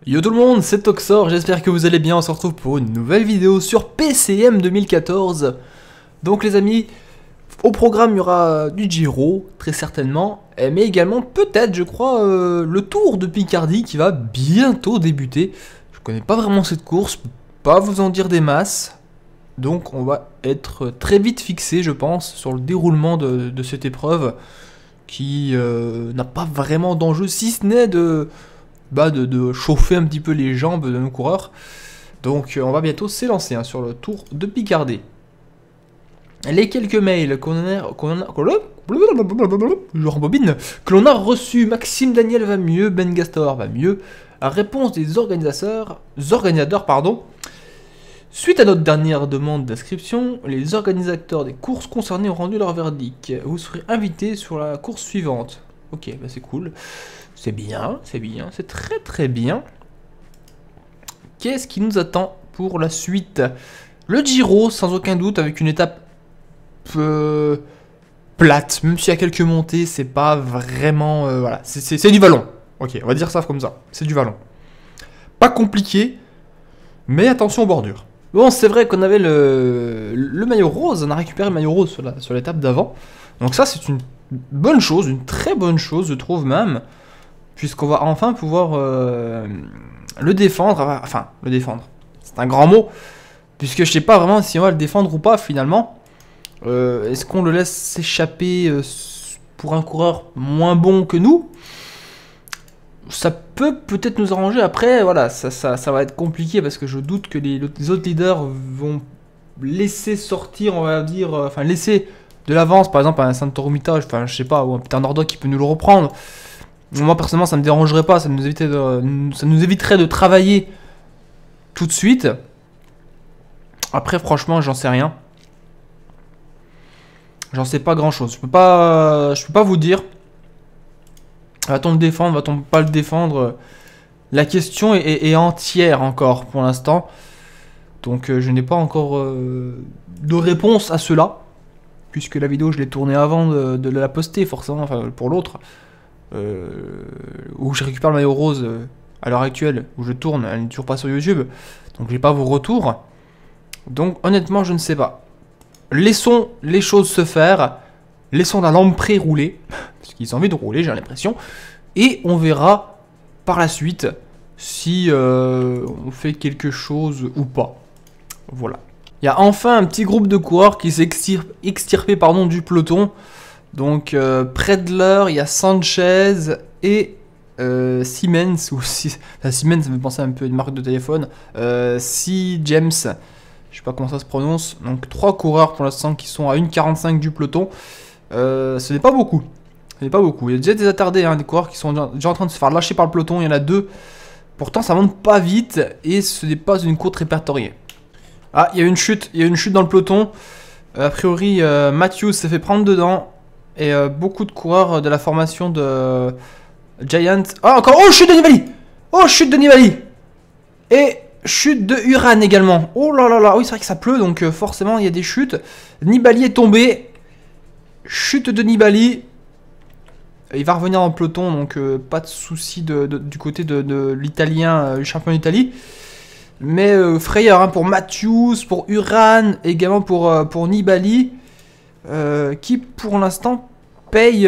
Yo tout le monde, c'est Toxor, j'espère que vous allez bien, on se retrouve pour une nouvelle vidéo sur PCM 2014. Donc les amis, au programme il y aura du Giro, très certainement, mais également peut-être je crois le Tour de Picardie qui va bientôt débuter. Je connais pas vraiment cette course, je peux pas vous en dire des masses. Donc on va être très vite fixé je pense sur le déroulement de cette épreuve qui n'a pas vraiment d'enjeu si ce n'est de chauffer un petit peu les jambes de nos coureurs. Donc on va bientôt s'élancer sur le Tour de Picardie. Les quelques mails que l'on a reçus: Maxime Daniel va mieux, Ben Gastor va mieux. Réponse des organisateurs, suite à notre dernière demande d'inscription, les organisateurs des courses concernées ont rendu leur verdict. Vous serez invité sur la course suivante. Ok, bah c'est cool. C'est bien, c'est très très bien. Qu'est-ce qui nous attend pour la suite? Le Giro, sans aucun doute, avec une étape plate. Même s'il y a quelques montées, c'est pas vraiment... voilà, c'est du vallon. Ok, on va dire ça comme ça. C'est du vallon. Pas compliqué, mais attention aux bordures. Bon, c'est vrai qu'on avait le maillot rose. On a récupéré le maillot rose sur l'étape d'avant. Donc ça, c'est une bonne chose, une très bonne chose, je trouve même. Puisqu'on va enfin pouvoir le défendre. Enfin, le défendre. C'est un grand mot. Puisque je sais pas vraiment si on va le défendre ou pas finalement. Est-ce qu'on le laisse s'échapper pour un coureur moins bon que nous? Ça peut peut-être nous arranger. Après, voilà, ça va être compliqué parce que je doute que les autres leaders vont laisser sortir, on va dire, enfin laisser de l'avance, par exemple, à un Santorumita, enfin je sais pas, ou un Peter Nordock qui peut nous le reprendre. Moi personnellement ça me dérangerait pas, ça nous éviterait de travailler tout de suite. Après franchement j'en sais rien. J'en sais pas grand chose. Je peux pas vous dire. Va-t-on le défendre, va-t-on pas le défendre? La question est entière encore pour l'instant. Donc je n'ai pas encore de réponse à cela. Puisque la vidéo je l'ai tournée avant de la poster forcément, enfin pour l'autre. Où je récupère le maillot rose à l'heure actuelle, où je tourne, elle n'est toujours pas sur YouTube, donc j'ai pas vos retours. Donc honnêtement je ne sais pas. Laissons les choses se faire, laissons la lamprée rouler, parce qu'ils ont envie de rouler j'ai l'impression, et on verra par la suite si on fait quelque chose ou pas. Voilà. Il y a enfin un petit groupe de coureurs qui s'est extirpé du peloton. Donc près de l'heure, il y a Sanchez et Siemens, ou Siemens, ça me fait penser un peu à une marque de téléphone. James, je sais pas comment ça se prononce. Donc 3 coureurs pour l'instant qui sont à 1,45 du peloton. Ce n'est pas beaucoup. Ce n'est pas beaucoup. Il y a déjà des attardés, des coureurs qui sont déjà en train de se faire lâcher par le peloton. Il y en a 2. Pourtant ça monte pas vite et ce n'est pas une course répertoriée. Ah, il y a une chute dans le peloton. A priori, Matthews s'est fait prendre dedans. Et beaucoup de coureurs de la formation de Giant. Oh, encore. Oh, chute de Nibali. Oh, chute de Nibali. Et chute de Uran également. Oh là là là. Oui, c'est vrai que ça pleut, donc forcément, il y a des chutes. Nibali est tombé. Chute de Nibali. Il va revenir dans le peloton, donc pas de souci du côté de l'italien, le champion d'Italie. Mais frayeur pour Matthews, pour Uran, également pour Nibali. Qui pour l'instant paye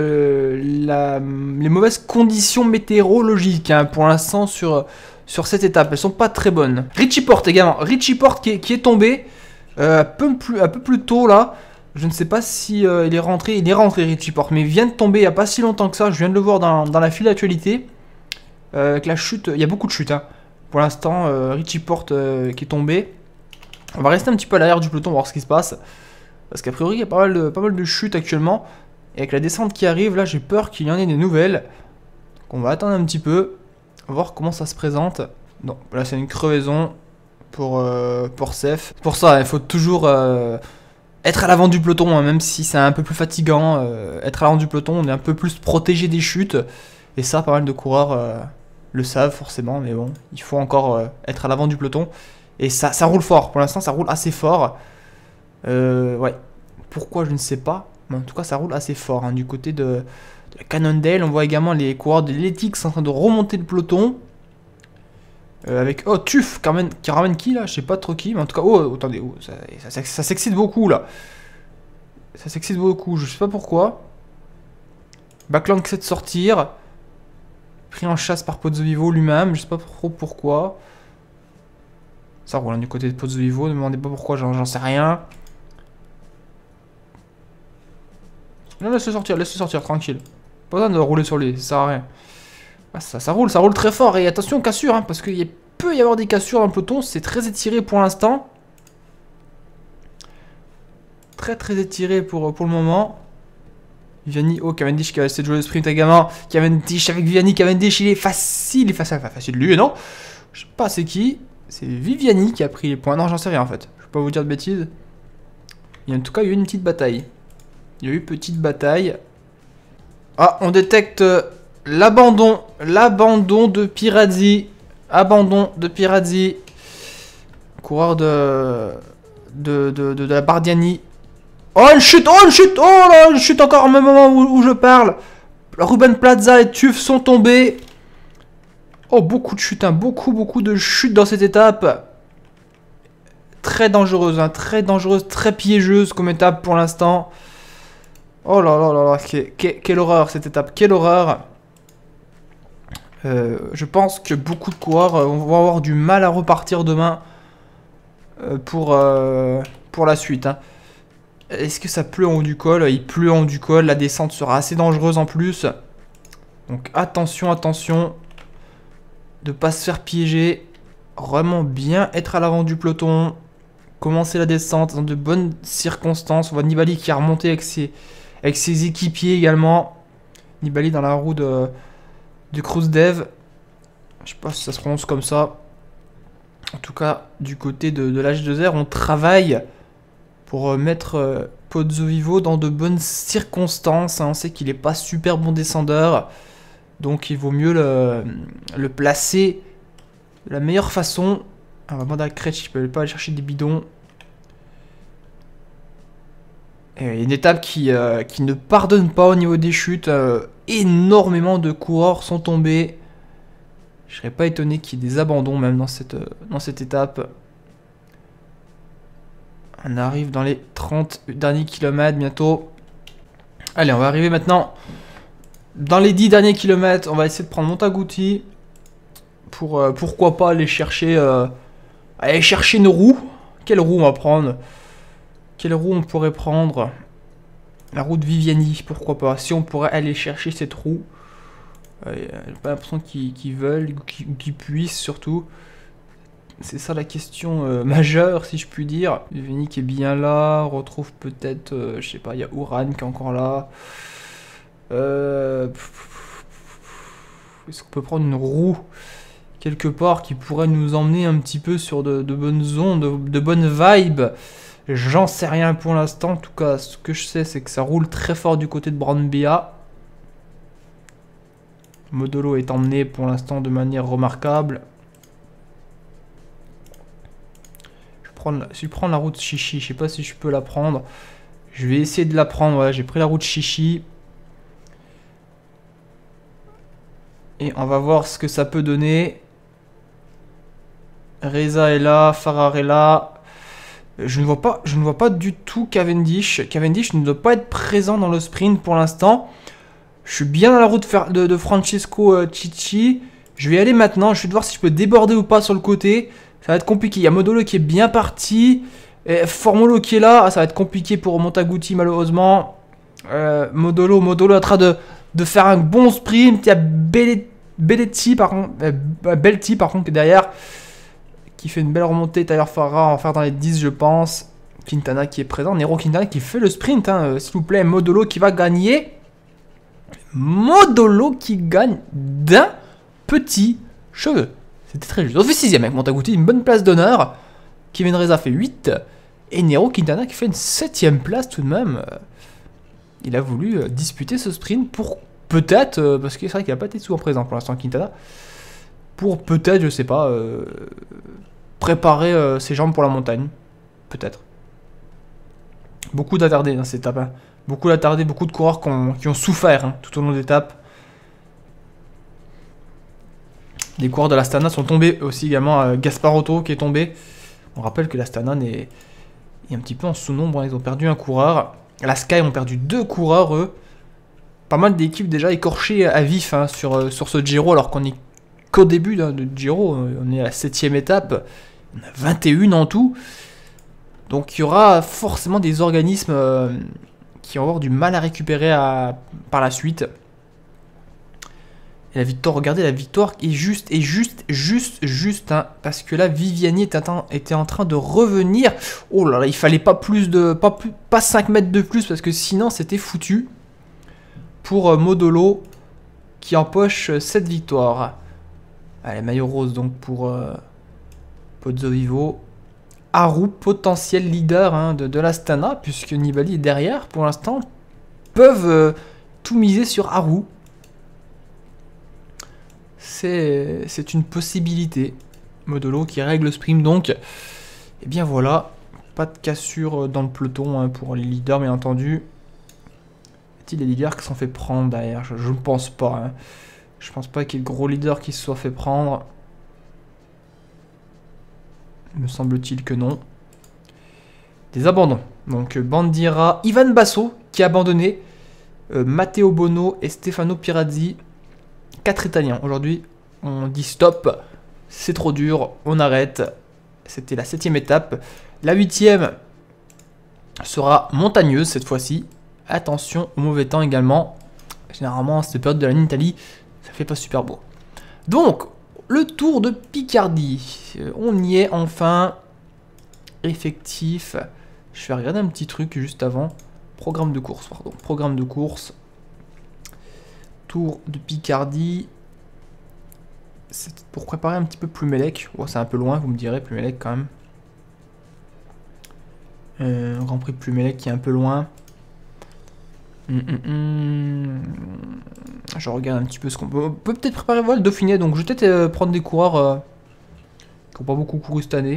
les mauvaises conditions météorologiques pour l'instant sur cette étape. Elles sont pas très bonnes. Richie Porte également. Richie Porte qui est tombé un peu plus tôt là. Je ne sais pas si il est rentré. Il est rentré Richie Porte, mais il vient de tomber il n'y a pas si longtemps que ça. Je viens de le voir dans la file d'actualité. Avec la chute, il y a beaucoup de chutes. Pour l'instant, Richie Porte qui est tombé. On va rester un petit peu à l'arrière du peloton, voir ce qui se passe. Parce qu'a priori, il y a pas mal de chutes actuellement. Et avec la descente qui arrive, là, j'ai peur qu'il y en ait des nouvelles. Donc on va attendre un petit peu. Voir comment ça se présente. Non, là, c'est une crevaison pour Sef. C'est pour ça, il faut toujours être à l'avant du peloton, même si c'est un peu plus fatigant. Être à l'avant du peloton, on est un peu plus protégé des chutes. Et ça, pas mal de coureurs le savent forcément. Mais bon, il faut encore être à l'avant du peloton. Et ça roule fort. Pour l'instant, ça roule assez fort. Ouais. Pourquoi je ne sais pas. Mais en tout cas ça roule assez fort du côté de Cannondale. On voit également les coureurs de l'Ethics en train de remonter le peloton. Avec... Oh, Tuf qui ramène qui là? Je sais pas trop qui, mais en tout cas... Oh, attendez, oh, ça s'excite beaucoup là. Ça s'excite beaucoup, je sais pas pourquoi. Backland qui essaie de sortir. Pris en chasse par Pozzovivo lui-même, je sais pas trop pourquoi. Ça roule hein, du côté de Pozzovivo, ne me demandez pas pourquoi, j'en sais rien. Non, laisse-le sortir, tranquille. Pas besoin de rouler sur lui, ça sert à rien. Ah, ça roule très fort. Et attention, cassure, hein, parce qu'il peut y avoir des cassures dans le peloton. C'est très étiré pour l'instant. Très étiré pour le moment. Viviani, oh, Cavendish qui a essayé de jouer le sprint également. Cavendish avec Viviani, Cavendish, il est facile lui, non? Je sais pas c'est qui. C'est Viviani qui a pris les points. Non, j'en sais rien en fait. Je vais pas vous dire de bêtises. En tout cas, il y a eu une petite bataille. Ah, on détecte l'abandon de Pirazzi. Coureur de la Bardiani. Oh, une chute. Oh là, une chute encore au même moment où je parle. Ruben Plaza et Tuf sont tombés. Oh, beaucoup de chutes, hein. Beaucoup de chutes dans cette étape. Très dangereuse, hein. Très piégeuse comme étape pour l'instant. Oh là là, quelle horreur cette étape, quelle horreur. Je pense que beaucoup de coureurs vont avoir du mal à repartir demain pour la suite. Hein. Est-ce que ça pleut en haut du col? Il pleut en haut du col, la descente sera assez dangereuse en plus. Donc attention de ne pas se faire piéger. Vraiment bien être à l'avant du peloton. Commencer la descente dans de bonnes circonstances. On voit Nibali qui a remonté avec ses équipiers également. Nibali dans la roue de Cruz Dev. Je sais pas si ça se prononce comme ça. En tout cas, du côté de l'H2R, on travaille pour mettre Pozzovivo dans de bonnes circonstances. On sait qu'il n'est pas super bon descendeur. Donc il vaut mieux le placer de la meilleure façon. On va demander à Kretsch, je peux pas aller chercher des bidons. Et une étape qui ne pardonne pas au niveau des chutes. Énormément de coureurs sont tombés. Je serais pas étonné qu'il y ait des abandons même dans cette étape. On arrive dans les 30 derniers kilomètres bientôt. Allez, on va arriver maintenant dans les 10 derniers kilomètres. On va essayer de prendre Montaguti. Pourquoi pas aller chercher une roue. Quelle roue on va prendre? Quelle roue on pourrait prendre? La roue de Viviani, pourquoi pas? Si on pourrait aller chercher cette roue. J'ai pas l'impression qu'ils veulent, ou qu'ils puissent surtout. C'est ça la question majeure, si je puis dire. Viviani qui est bien là, on retrouve peut-être, je sais pas, il y a Uran qui est encore là. Est-ce qu'on peut prendre une roue quelque part qui pourrait nous emmener un petit peu sur de bonnes ondes, de bonnes vibes? J'en sais rien pour l'instant. En tout cas, ce que je sais, c'est que ça roule très fort du côté de Brambilla. Modolo est emmené pour l'instant de manière remarquable. Je vais prendre la route Chichi. Je sais pas si je peux la prendre. Je vais essayer de la prendre. Voilà, j'ai pris la route Chichi. Et on va voir ce que ça peut donner. Reza est là, Farrar est là. Je ne vois pas du tout Cavendish. Cavendish ne doit pas être présent dans le sprint pour l'instant. Je suis bien dans la route de Francesco Cicci. Je vais y aller maintenant. Je vais voir si je peux déborder ou pas sur le côté. Ça va être compliqué. Il y a Modolo qui est bien parti. Et Formolo qui est là. Ah, ça va être compliqué pour Montaguti malheureusement. Modolo est en train de faire un bon sprint. Il y a Belletti par contre. Belletti par contre qui est derrière. Qui fait une belle remontée. Tyler Farrar, on va faire dans les 10 je pense. Quintana qui est présent. Nero Quintana qui fait le sprint. Hein, s'il vous plaît. Modolo qui va gagner. Modolo qui gagne d'un petit cheveu. C'était très juste. On fait 6ème avec Montaguti. Une bonne place d'honneur. Kevin Reza fait 8. Et Nero Quintana qui fait une 7ème place tout de même. Il a voulu disputer ce sprint pour peut-être. Parce que c'est vrai qu'il n'a pas été souvent présent pour l'instant Quintana. Pour peut-être, je sais pas, préparer ses jambes pour la montagne. Peut-être. Beaucoup d'attardés dans cette étape. Hein. Beaucoup d'attardés, beaucoup de coureurs qui ont souffert hein, tout au long de l'étape. Les coureurs de l'Astana sont tombés aussi également. Gasparotto qui est tombé. On rappelle que l'Astana est un petit peu en sous-nombre. Hein. Ils ont perdu un coureur. La Sky ont perdu 2 coureurs, eux. Pas mal d'équipes déjà écorchées à vif hein, sur ce Giro, alors qu'on est qu'au début hein, de Giro. On est à la 7ème étape. On a 21 en tout. Donc il y aura forcément des organismes qui vont avoir du mal à récupérer par la suite. Et la victoire, regardez, la victoire est juste, hein, parce que là, Viviani était en train de revenir. Oh là là, il fallait pas 5 mètres de plus, parce que sinon, c'était foutu. Pour Modolo, qui empoche cette victoire. Allez, maillot rose, donc, pour Pozzovivo. Aru, potentiel leader hein, de l'Astana, puisque Nibali est derrière, pour l'instant, peuvent tout miser sur Aru. C'est une possibilité. Modolo qui règle le sprint donc. Et bien voilà. Pas de cassure dans le peloton hein, pour les leaders bien entendu. Y a-t-il des leaders qui se sont fait prendre derrière? Je ne pense pas. Hein. Je pense pas qu'il y ait de gros leaders qui se soient fait prendre. Me semble-t-il que non. Des abandons. Donc Bandira, Ivan Basso qui a abandonné. Matteo Bono et Stefano Pirazzi. 4 Italiens. Aujourd'hui, on dit stop. C'est trop dur. On arrête. C'était la 7ème étape. La 8ème sera montagneuse cette fois-ci. Attention au mauvais temps également. Généralement, cette période de l'année Italie, ça fait pas super beau. Donc, le Tour de Picardie. On y est enfin. Effectif. Je vais regarder un petit truc juste avant. Programme de course, pardon. Programme de course. Tour de Picardie. C'est pour préparer un petit peu Plumelec. Oh, c'est un peu loin, vous me direz, Plumelec quand même. Grand Prix de Plumelec qui est un peu loin. Je regarde un petit peu ce qu'on peut. On peut peut-être préparer le Dauphiné. Donc je vais peut-être prendre des coureurs qui n'ont pas beaucoup couru cette année.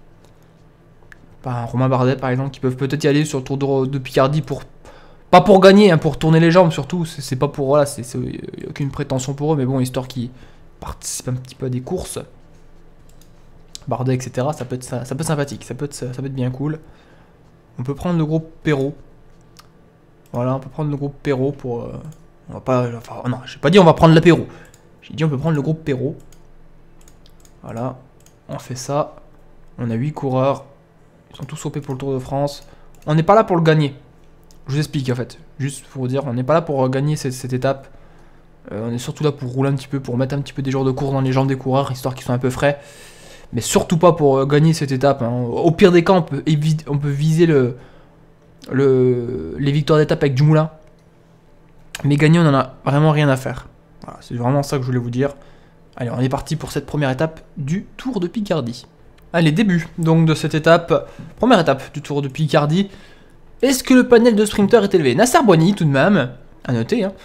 Pas Romain Bardet par exemple, qui peuvent peut-être y aller sur le Tour de Picardie pour. Pas pour gagner, hein, pour tourner les jambes surtout. C'est pas pour. Voilà, c'est aucune prétention pour eux, mais bon, histoire qu'ils participent un petit peu à des courses. Bardet, etc. Ça peut être sympathique, ça peut être bien cool. On peut prendre le groupe Perrault. Voilà, on peut prendre le groupe Perrault pour. On va pas. Enfin, non, j'ai pas dit on va prendre l'apéro. J'ai dit on peut prendre le groupe Perrault. Voilà, on fait ça. On a 8 coureurs. Ils sont tous OP pour le Tour de France. On n'est pas là pour le gagner. Je vous explique en fait, juste pour vous dire, on n'est pas là pour gagner cette étape. On est surtout là pour rouler un petit peu, pour mettre un petit peu des jours de course dans les jambes des coureurs, histoire qu'ils soient un peu frais. Mais surtout pas pour gagner cette étape. Hein. Au pire des cas, on peut viser les victoires d'étape avec du moulin. Mais gagner, on en a vraiment rien à faire. Voilà, c'est vraiment ça que je voulais vous dire. Allez, on est parti pour cette première étape du Tour de Picardie. Allez, début donc de cette étape, première étape du Tour de Picardie. Est-ce que le panel de sprinteurs est élevé? Nasser Boigny, tout de même, à noter. Hein.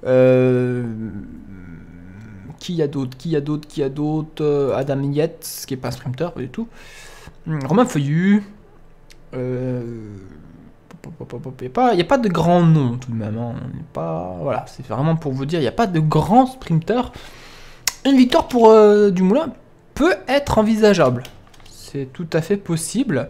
Qui y a d'autres? Adam Yates, qui n'est pas un sprinter, pas du tout. Romain Feuillu. Il n'y a pas de grands noms, tout de même. Hein. Voilà, c'est vraiment pour vous dire, il n'y a pas de grands sprinters. Une victoire pour Dumoulin peut être envisageable. C'est tout à fait possible.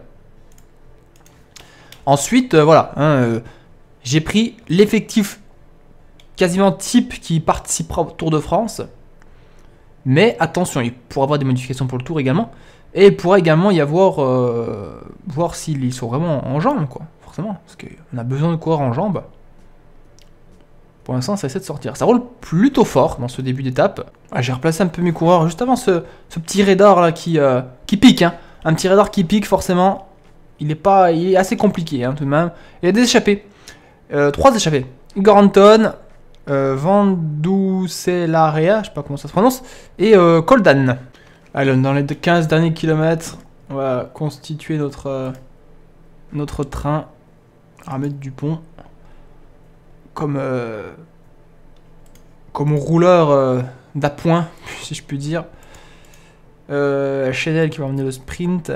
Ensuite, voilà, hein, j'ai pris l'effectif quasiment type qui participera au Tour de France. Mais attention, il pourra y avoir des modifications pour le Tour également. Et il pourra également y avoir, voir s'ils sont vraiment en jambes, quoi. Forcément, parce qu'on a besoin de coureurs en jambes. Pour l'instant, ça essaie de sortir. Ça roule plutôt fort dans ce début d'étape. Ah, j'ai replacé un peu mes coureurs juste avant ce petit radar là qui pique. Hein. Un petit radar qui pique, forcément. Il est assez compliqué, hein, tout de même. Il y a des échappés. 3 échappés. Igor Anton, Vandoucelarea, je sais pas comment ça se prononce, et Koldan. Allez, dans les 15 derniers kilomètres, on va constituer notre train à mettre du pont comme rouleur d'appoint, si je puis dire. Chanel qui va emmener le sprint.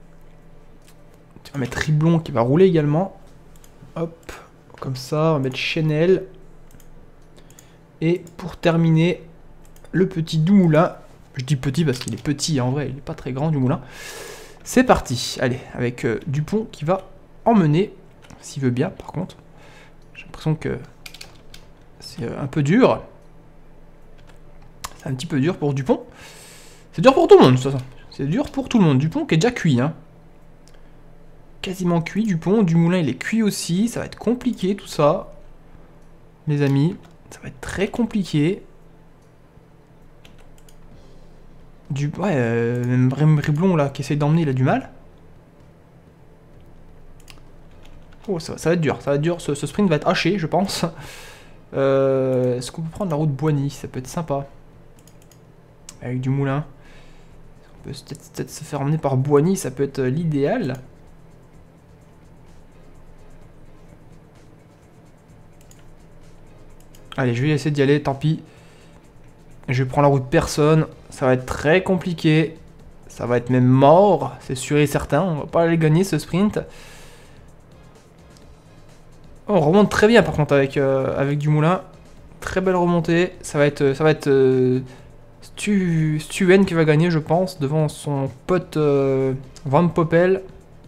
On va mettre Riblon qui va rouler également. Hop, comme ça, on va mettre Chanel. Et pour terminer, le petit Dumoulin Je dis petit parce qu'il est petit, en vrai, il n'est pas très grand, Dumoulin. C'est parti. Allez, avec Dupont qui va emmener, s'il veut bien, par contre. J'ai l'impression que c'est un peu dur. C'est un petit peu dur pour Dupont. C'est dur pour tout le monde, ça. C'est dur pour tout le monde. Dupont qui est déjà cuit, hein. Quasiment cuit, Dupont. Dumoulin, il est cuit aussi. Ça va être compliqué, tout ça. Les amis, ça va être très compliqué. Même Riblon, là, qui essaye d'emmener, il a du mal. Oh, ça va être dur. Ça va être dur. Ce sprint va être haché, je pense. Est-ce qu'on peut prendre la route Boigny? Ça peut être sympa. Avec Dumoulin. On peut peut-être se faire emmener par Boigny, ça peut être l'idéal. Allez, je vais essayer d'y aller, tant pis. Je prends la route personne. Ça va être très compliqué. Ça va être même mort, c'est sûr et certain. On va pas aller gagner ce sprint. Oh, on remonte très bien par contre avec Dumoulin. Très belle remontée. Ça va être Stuen qui va gagner, je pense, devant son pote Van Poppel.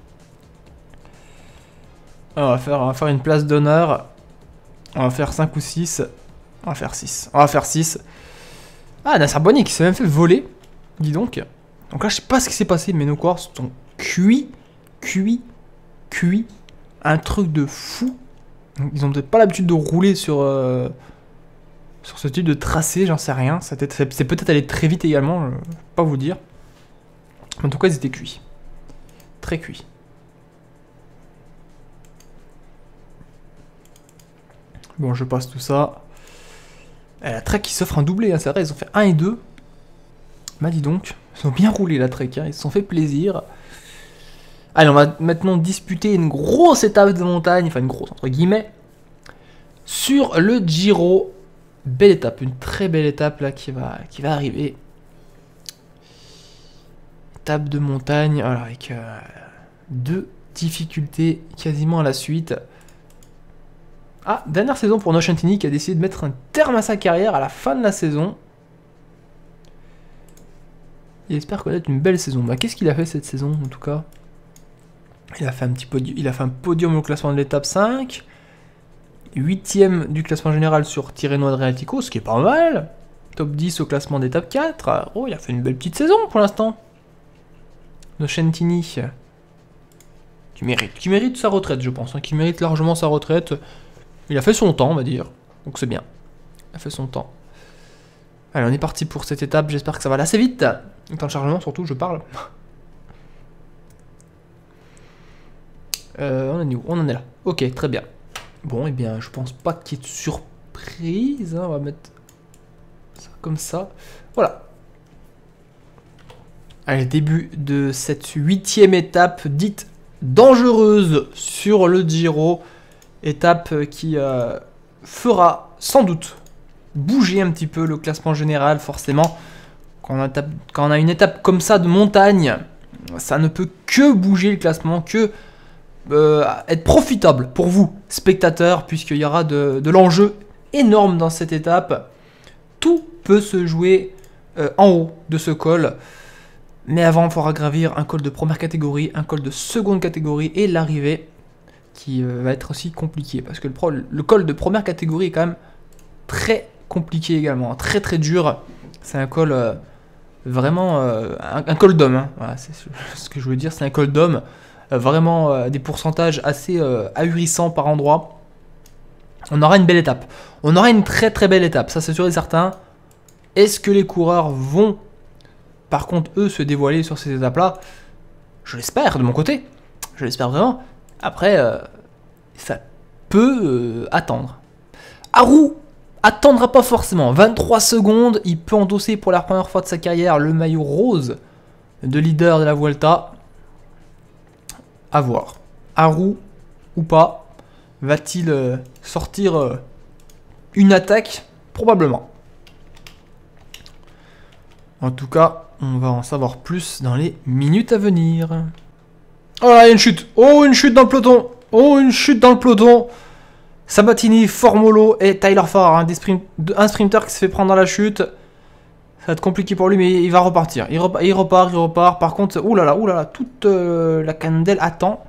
On va faire une place d'honneur. On va faire 5 ou 6. On va faire 6. On va faire 6. Ah, Nasser Boigny qui s'est même fait voler. Dis donc. Donc là, je sais pas ce qui s'est passé, mais nos coureurs sont cuits. Un truc de fou. Ils ont peut-être pas l'habitude de rouler sur ce type de tracé, j'en sais rien. C'est peut-être aller très vite également, je peux pas vous dire. En tout cas, ils étaient cuits. Très cuits. Bon, je passe tout ça. La Trek qui s'offre un doublé, hein, c'est vrai, ils ont fait 1 et 2. Bah dis donc, ils ont bien roulé la Trek, hein, ils se sont fait plaisir. Allez, on va maintenant disputer une grosse étape de montagne, enfin une grosse entre guillemets, sur le Giro. Belle étape, une très belle étape là qui va arriver. Étape de montagne, alors avec 2 difficultés quasiment à la suite. Ah, dernière saison pour Nocentini qui a décidé de mettre un terme à sa carrière à la fin de la saison. Il espère connaître une belle saison. Bah, qu'est-ce qu'il a fait cette saison en tout cas? Il a fait un podium au classement de l'étape 5. 8ème du classement général sur Tirreno Adriatico, ce qui est pas mal. Top 10 au classement d'étape 4. Oh, il a fait une belle petite saison pour l'instant. Nocentini. Qui mérite sa retraite, je pense. Hein, qui mérite largement sa retraite. Il a fait son temps, on va dire. Donc c'est bien. Il a fait son temps. Allez, on est parti pour cette étape. J'espère que ça va aller assez vite. Temps de chargement, surtout, je parle. On est où? On en est là. Ok, très bien. Bon, eh bien, je pense pas qu'il y ait de surprise. Hein. On va mettre ça comme ça. Voilà. Allez, début de cette 8ème étape dite dangereuse sur le Giro. Étape qui fera sans doute bouger un petit peu le classement général, forcément. Quand on a une étape comme ça de montagne, ça ne peut que bouger le classement, que être profitable pour vous, spectateurs, puisqu'il y aura de l'enjeu énorme dans cette étape. Tout peut se jouer en haut de ce col. Mais avant, il faudra gravir un col de première catégorie, un col de seconde catégorie et l'arrivée qui va être aussi compliqué. Parce que le col de première catégorie est quand même très compliqué également, très très dur. C'est un col vraiment un col d'homme. Hein. Voilà, c'est ce que je veux dire, c'est un col d'homme. Vraiment des pourcentages assez ahurissants par endroit. On aura une belle étape. On aura une très très belle étape, ça c'est sûr et certain. Est-ce que les coureurs vont, par contre, eux, se dévoiler sur ces étapes-là? Je l'espère, de mon côté. Je l'espère vraiment. Après, ça peut attendre. Arou attendra pas forcément. 23 secondes, il peut endosser pour la première fois de sa carrière le maillot rose de leader de la Vuelta. À voir. Arou ou pas, va-t-il sortir une attaque? Probablement. En tout cas, on va en savoir plus dans les minutes à venir. Oh là, il y a une chute. Oh, une chute dans le peloton. Oh, une chute dans le peloton. Sabatini, Formolo et Tyler Farr. Hein, un sprinter qui se fait prendre dans la chute. Ça va être compliqué pour lui, mais il va repartir. Il repart. Par contre, oulala, toute la Cannondale attend.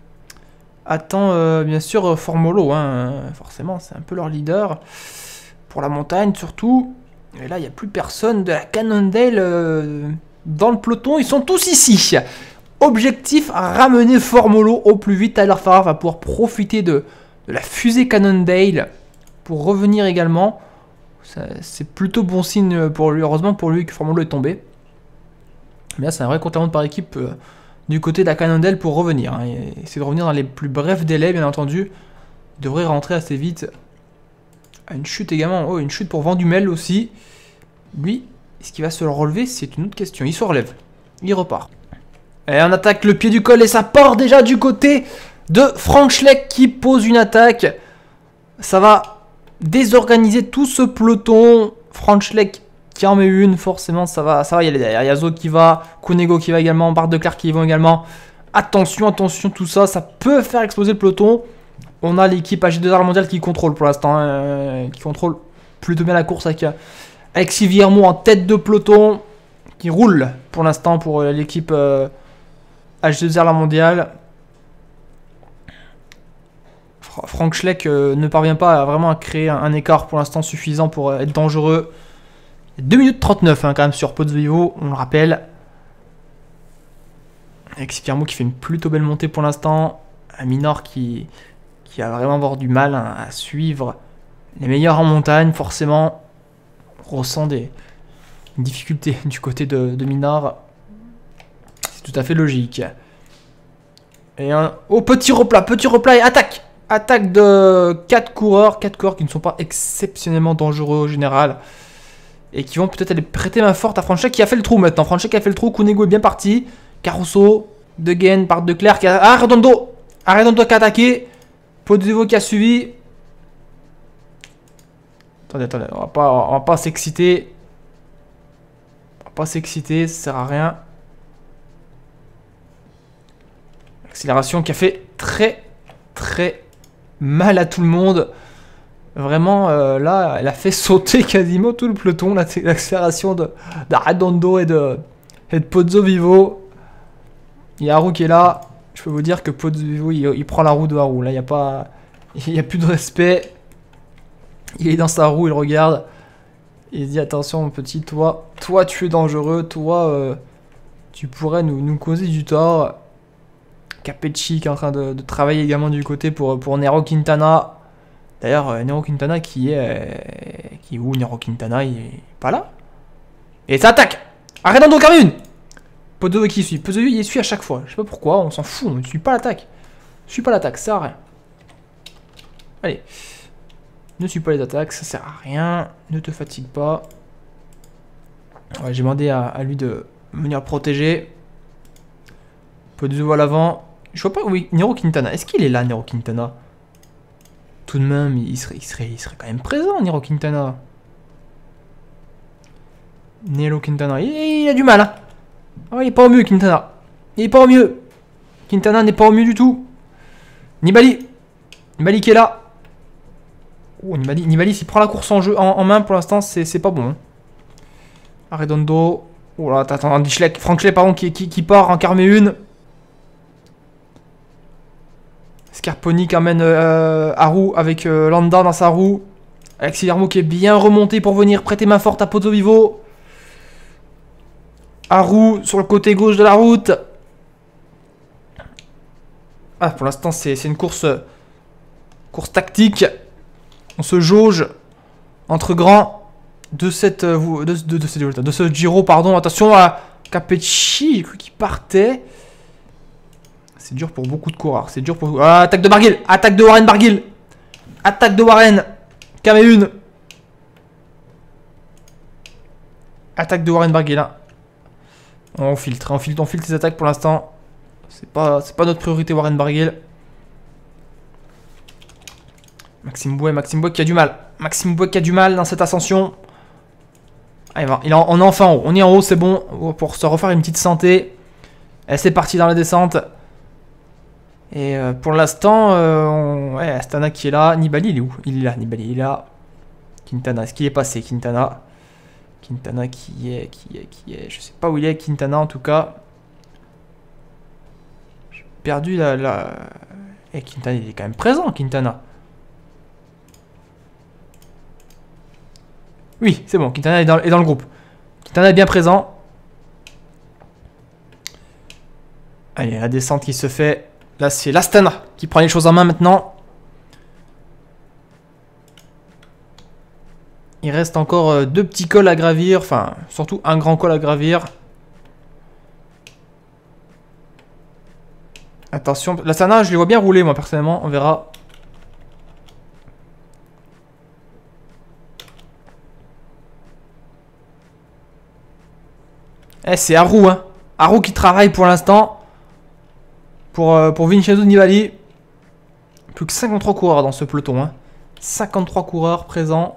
Bien sûr, Formolo, hein, forcément, c'est un peu leur leader. Pour la montagne, surtout. Et là, il n'y a plus personne de la Cannondale dans le peloton. Ils sont tous ici. Objectif, ramener Formolo au plus vite. Tyler Farrar va pouvoir profiter de la fusée Cannondale pour revenir également. C'est plutôt bon signe pour lui. Heureusement pour lui que Formolo est tombé. Mais là, c'est un vrai compte à montre par équipe du côté de la Cannondale pour revenir. Hein, et essayer de revenir dans les plus brefs délais, bien entendu. Il devrait rentrer assez vite. Une chute également. Oh, une chute pour Vandumel aussi. Lui, est-ce qu'il va se le relever? C'est une autre question. Il se relève. Il repart. Et on attaque le pied du col et ça part déjà du côté de Frank Schleck qui pose une attaque. Ça va désorganiser tout ce peloton. Frank Schleck qui en met une, forcément ça va y aller derrière. Yazo qui va, Cunego qui va également, Bart de Klerk qui y vont également. Attention, tout ça, ça peut faire exploser le peloton. On a l'équipe AG2R mondiale qui contrôle pour l'instant, qui contrôle plutôt bien la course avec Siviermo en tête de peloton, qui roule pour l'instant pour l'équipe AG2R mondiale. Frank Schleck ne parvient pas vraiment à créer un écart pour l'instant suffisant pour être dangereux. 2 minutes 39 hein, quand même sur Pozzovivo, on le rappelle. Avec Siviermo qui fait une plutôt belle montée pour l'instant. Un Minor qui va vraiment avoir du mal hein, à suivre les meilleurs en montagne. Forcément, on ressent une difficulté du côté de Minor. C'est tout à fait logique. Et petit replat et attaque. Attaque de 4 coureurs qui ne sont pas exceptionnellement dangereux au général. Et qui vont peut-être aller prêter main forte à Frank Schleck qui a fait le trou maintenant. Frank Schleck a fait le trou, Cunego est bien parti. Caruso, De Gendt, Bart de Klerk. Redondo qui a attaqué. Pozzovivo qui a suivi. Attendez, on va pas s'exciter. Ça sert à rien. Accélération qui a fait très mal à tout le monde. Vraiment, là, elle a fait sauter quasiment tout le peloton. L'accélération de Redondo et de Pozzovivo. Il y a Haru qui est là. Je peux vous dire que Pozzovivo, il prend la roue de Haru. Là, il n'y a plus de respect. Il est dans sa roue, il regarde. Il dit attention, mon petit, toi tu es dangereux. Toi, tu pourrais nous causer du tort. Capecci qui est en train de travailler également du côté pour Nairo Quintana. D'ailleurs, Nairo Quintana qui est où Nairo Quintana? Il est pas là. Et ça attaque. Redondo qui en met une. Pozzovivo qui suit. Pozzovivo il suit à chaque fois. Je sais pas pourquoi, on s'en fout, on ne suit pas l'attaque. Ça sert à rien. Allez. Ne suis pas les attaques, ça sert à rien. Ne te fatigue pas. Ouais, j'ai demandé à lui de venir protéger. Pozzovivo à l'avant. Je vois pas, oui, Nairo Quintana. Est-ce qu'il est là, Nairo Quintana? Tout de même, il serait quand même présent, Nairo Quintana. Nairo Quintana, il a du mal. Hein. Oh, il est pas au mieux, Quintana. Il est pas au mieux. Quintana n'est pas au mieux du tout. Nibali qui est là. Oh, Nibali s'il prend la course en main pour l'instant, c'est pas bon. Hein. Redondo. Oh là, attends, Frank Schleck, pardon, qui part en carmer une. Scarponi qui amène Haru avec Landa dans sa roue. Avec Siviermo qui est bien remonté pour venir prêter main forte à Pozzovivo. Haru sur le côté gauche de la route. Ah, pour l'instant, c'est une course tactique. On se jauge entre grands de ce Giro, pardon. Attention à Capecci, j'ai cru qu'il partait. C'est dur pour beaucoup de coureurs. C'est dur pour... Ah, attaque de Barguil. Attaque de Warren Barguil. Attaque de Warren. Camé une. Attaque de Warren Barguil. Hein. On filtre les attaques pour l'instant. C'est pas notre priorité, Warren Barguil. Maxime Bouet qui a du mal. Maxime Bouet qui a du mal dans cette ascension. Allez, on est enfin en haut. On est en haut, c'est bon. Pour se refaire une petite santé. Et c'est parti dans la descente. Et pour l'instant, ouais, Astana qui est là. Nibali, il est où? Il est là, Nibali, il est là. Quintana, est-ce qu'il est passé? Quintana Quintana qui est. Je sais pas où il est, Quintana en tout cas. J'ai perdu la... Et Quintana, il est quand même présent, Quintana. Oui, c'est bon, Quintana est dans le groupe. Quintana est bien présent. Allez, la descente qui se fait. Là, c'est l'Astana qui prend les choses en main maintenant. Il reste encore 2 petits cols à gravir. Enfin, surtout un grand col à gravir. Attention, l'Astana, je les vois bien rouler, moi, personnellement. On verra. Eh, c'est Haru, hein. Haru qui travaille pour l'instant. Pour Vincenzo Nibali. Plus que 53 coureurs dans ce peloton. Hein. 53 coureurs présents.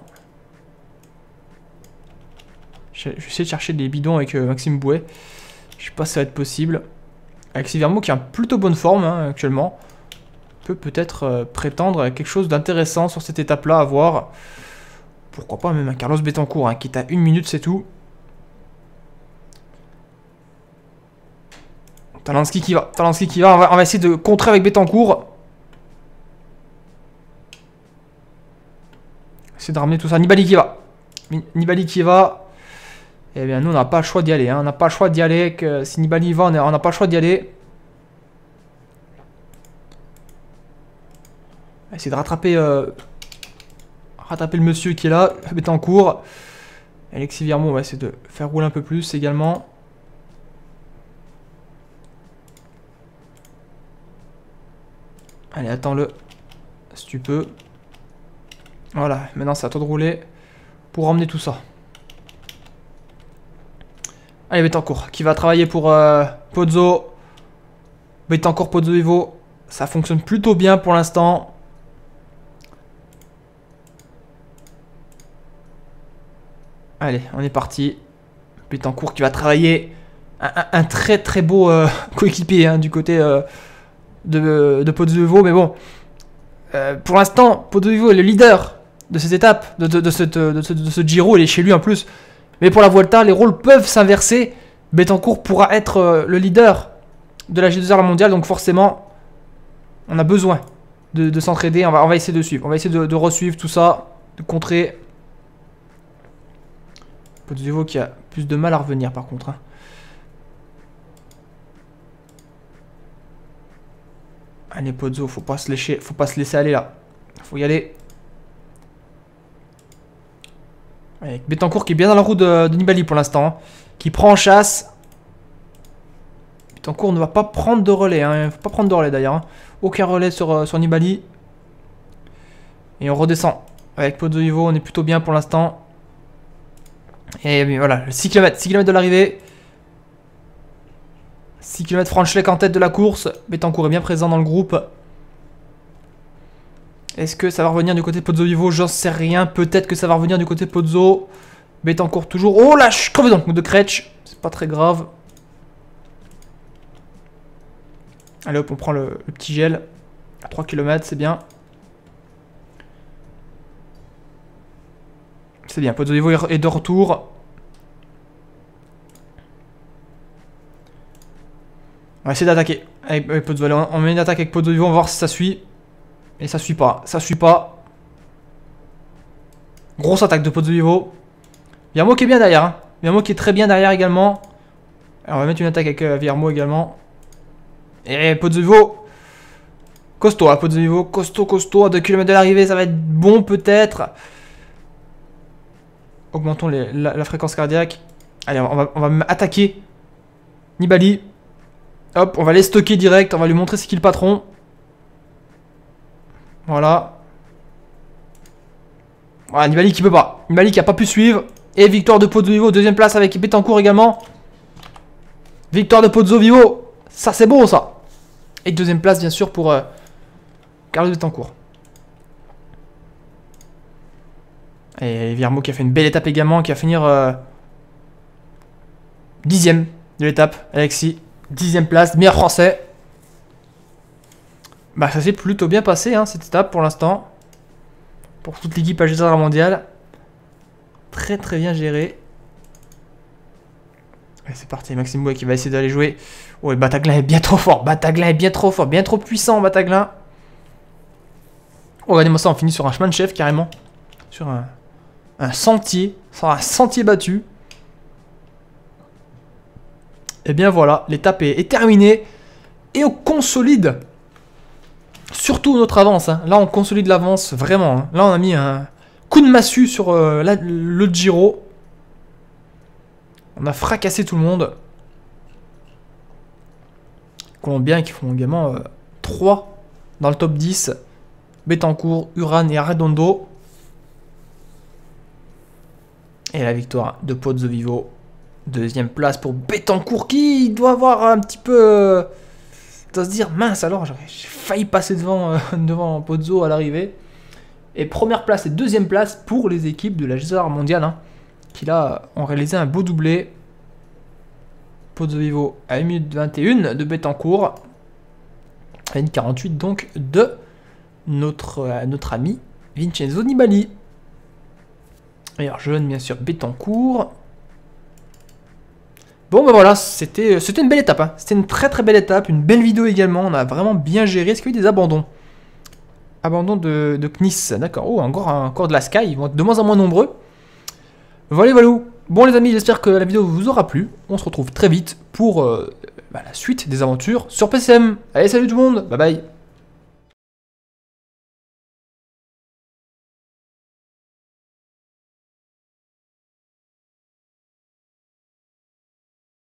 Je vais essayer de chercher des bidons avec Maxime Bouet. Je sais pas si ça va être possible. Alexis Vermo qui est en plutôt bonne forme hein, actuellement. Peut peut-être prétendre à quelque chose d'intéressant sur cette étape-là à voir. Pourquoi pas même un Carlos Betancourt hein, qui est à 1 minute, c'est tout. Talansky qui va. Talansky qui va. On va essayer de contrer avec Betancourt. Essayer de ramener tout ça. Nibali qui va. Nibali qui va. Eh bien, nous, on n'a pas le choix d'y aller. Hein. On n'a pas le choix d'y aller. Si Nibali y va, on n'a pas le choix d'y aller. On va essayer de rattraper le monsieur qui est là. Betancourt. Alexis Vermo, on va essayer de faire rouler un peu plus également. Allez, attends-le. Si tu peux. Voilà, maintenant c'est à toi de rouler pour emmener tout ça. Allez, Betancourt qui va travailler pour Pozzo. Betancourt, Pozzo Vivo. Ça fonctionne plutôt bien pour l'instant. Allez, on est parti. Betancourt qui va travailler. Un très très beau coéquipier hein, du côté de Pozzo Vivo. Mais bon, pour l'instant, Pozzo Vivo est le leader de cette étape, de ce Giro. Il est chez lui en plus. Mais pour la Vuelta, les rôles peuvent s'inverser. Betancourt pourra être le leader de la G2R mondiale. Donc forcément, on a besoin de s'entraider. On va essayer de suivre. On va essayer de resuivre tout ça, de contrer. Pozzo Vivo qui a plus de mal à revenir par contre. Hein. Allez Pozzo, faut pas se laisser aller là. Faut y aller. Avec Betancourt qui est bien dans la roue de Nibali pour l'instant. Hein, qui prend en chasse. Betancourt ne va pas prendre de relais. Il ne faut pas prendre de relais d'ailleurs. Hein. Aucun relais sur Nibali. Et on redescend. Avec Pozzo Vivo, on est plutôt bien pour l'instant. Et voilà, 6 km de l'arrivée. 6 km Franschleck en tête de la course. Betancourt est bien présent dans le groupe. Est-ce que ça va revenir du côté Pozzo Vivo? J'en sais rien. Peut-être que ça va revenir du côté Pozzo. Betancourt toujours. Oh la crevaison de Kretsch. C'est pas très grave. Allez hop, on prend le petit gel. À 3 km, c'est bien. C'est bien, Pozzo Vivo est de retour. On va essayer d'attaquer avec Pozzo Vivo. On met une attaque avec Pozzo Vivo, on va voir si ça suit. Et ça suit pas, ça suit pas. Grosse attaque de Pozzo Vivo. Vermo qui est bien derrière. Hein. Vermo qui est très bien derrière également. Alors on va mettre une attaque avec Vermo également. Et Pozzo Vivo. Costaud, hein, Pozzo Vivo. Costaud, à 2 km de l'arrivée, ça va être bon peut-être. Augmentons la fréquence cardiaque. Allez, on va attaquer Nibali. Hop, on va les stocker direct. On va lui montrer c'est qui le patron. Voilà. Voilà, Nibali qui peut pas. Nibali qui a pas pu suivre. Et victoire de Pozzo Vivo. Deuxième place avec Betancourt également. Victoire de Pozzo Vivo. Ça, c'est beau, ça. Et deuxième place, bien sûr, pour Carlos Betancourt. Et Vermo qui a fait une belle étape également, qui va finir 10e de l'étape. Alexis, 10e place, meilleur français. Bah ça s'est plutôt bien passé hein, cette étape pour l'instant. Pour toute l'équipe AG2R mondiale. Très très bien géré. Allez, c'est parti, Maxime Bouet qui va essayer d'aller jouer. Ouais, Bataglin est bien trop fort. Bataglin est bien trop fort, bien trop puissant, Bataglin. Oh, regardez-moi ça, on finit sur un chemin de chef carrément. Sur un sentier. Sur un sentier battu. Et bien voilà, l'étape est terminée. Et on consolide. Surtout notre avance. Hein. Là, on consolide l'avance, vraiment. Hein. Là, on a mis un coup de massue sur le Giro. On a fracassé tout le monde. Colombiens qui font également 3 dans le top 10. Betancourt, Uran et Arredondo. Et la victoire de Pozzovivo. Deuxième place pour Betancourt qui doit avoir un petit peu... doit se dire, mince alors, j'ai failli passer devant Pozzo à l'arrivée. Et première place et deuxième place pour les équipes de la Gisard mondiale. Hein, qui là ont réalisé un beau doublé. Pozzovivo à 1 minute 21 de Betancourt. À 1,48 donc de notre ami Vincenzo Nibali. Et alors, je donne bien sûr Betancourt. Bon, ben voilà, c'était une belle étape. Hein. C'était une très très belle étape, une belle vidéo également. On a vraiment bien géré. Est-ce qu'il y a eu des abandons? Abandon de Knis, d'accord. Oh, encore de la Sky. Ils vont être de moins en moins nombreux. Voilà, voilà. Bon, les amis, j'espère que la vidéo vous aura plu. On se retrouve très vite pour la suite des aventures sur PCM. Allez, salut tout le monde. Bye bye.